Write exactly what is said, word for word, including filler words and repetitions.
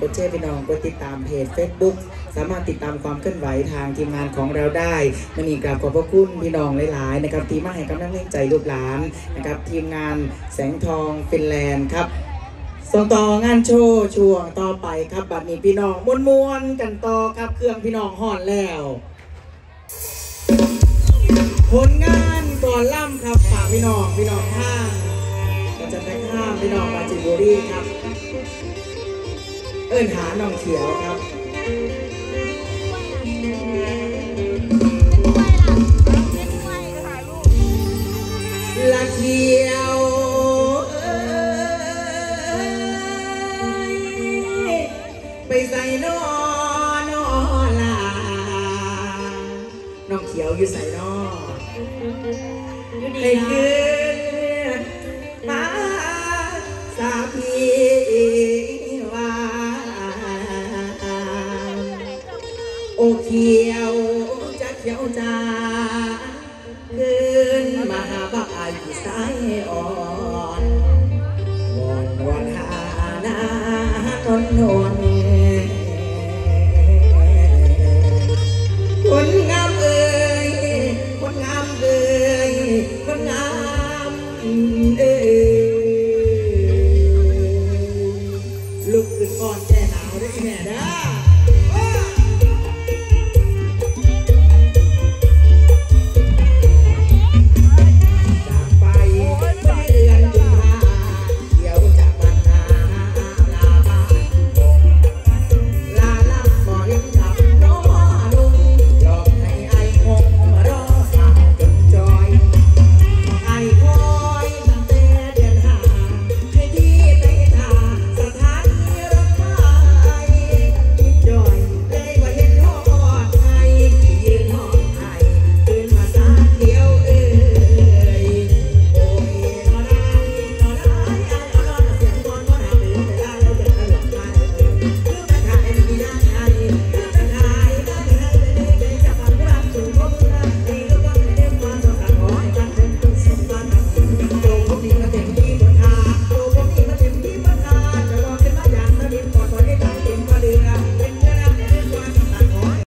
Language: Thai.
กดแชร์พี่น้องกดติดตามเพจ เฟซบุ๊ก สามารถติดตามความเคลื่อนไหวทางทีมงานของเราได้มันอีกกราบขอบพระคุณพี่น้องหลายๆนะครับที่มาให้กำลังใจลูกหลานนะครับทีมงานแสงทองฟินแลนด์ครับส่งต่องานโชว์ช่วงต่อไปครับบัดนี้พี่น้องมวนๆกันต่อครับเครื่องพี่น้องห่อนแล้วผลงานก่อนล่ำครับฝากพี่น้องพี่น้องข้างก็จะไปข้ามพี่น้องมาจิบุรีครับเอิ้นหาน้องเขียวครับละเขียวไปใส่นอนนอลาน้องเขียวอยู่ใส่นอให้คืนมาสาพีว่าโอเขียวจะเขียวจ้าคืนมาหาบ้านสายอ่อนวอนวอนหาหน้าทนนวลคนงามเอ่ยคนงามเอ่ยคนงามเอ่ยลุกขึ้นก่อนแก่หนาวได้แม่เด้อ